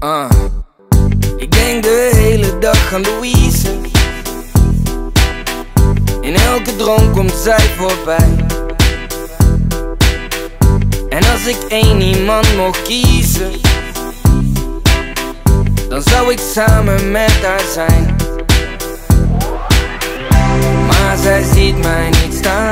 Ik denk de hele dag aan Louise. In elke droom komt zij voorbij. En als ik één iemand mocht kiezen, dan zou ik samen met haar zijn. Maar zij ziet mij niet staan.